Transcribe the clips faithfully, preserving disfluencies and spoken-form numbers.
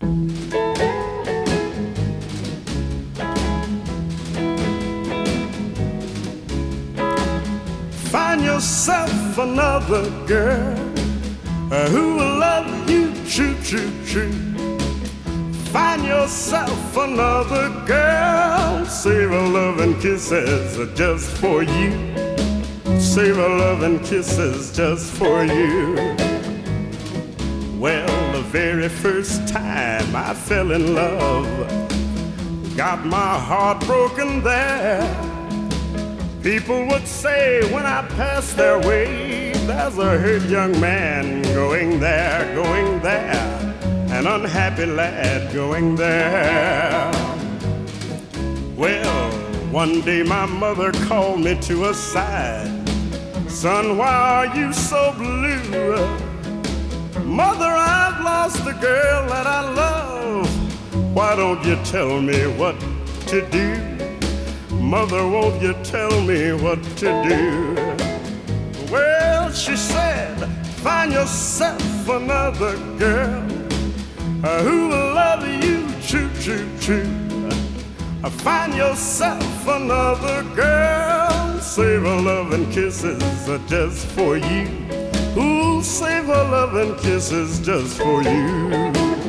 Find yourself another girl uh, who will love you true, true, true. Find yourself another girl. Save her love and kisses just for you. Save her love and kisses just for you. Well, the very first time I fell in love, got my heart broken there. People would say when I passed their way, there's a hurt young man going there, going there, an unhappy lad going there. Well, one day my mother called me to her side. Son, why are you so blue? Mother, I've lost the girl that I love. Why don't you tell me what to do? Mother, won't you tell me what to do? Well, she said, find yourself another girl uh, who will love you true, true, true. Uh, find yourself another girl. Save her love and kisses uh, just for you. Ooh, save her love and kisses just for you.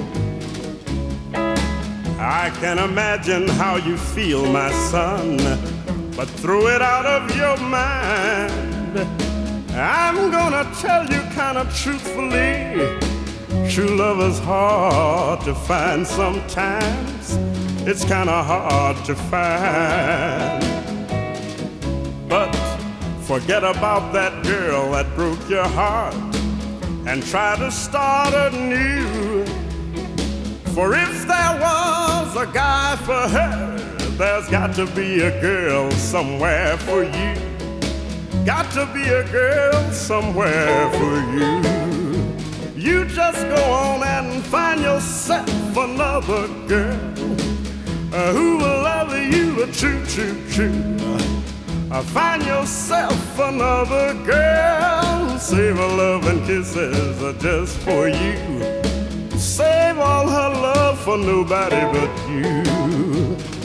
I can imagine how you feel, my son, but throw it out of your mind. I'm gonna tell you kind of truthfully, true love is hard to find sometimes. It's kind of hard to find. But forget about that girl that broke your heart and try to start anew. For if there was a guy for her, there's got to be a girl somewhere for you. Got to be a girl somewhere for you. You just go on and find yourself another girl uh, who will love you a true, true, true. Uh, find yourself another girl. Save her love and kisses uh, just for you. Save all her love for nobody but you.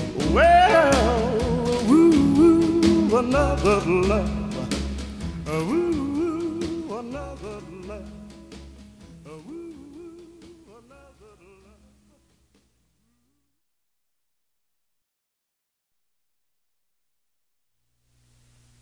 Well, woo, woo, another love. Uh, woo.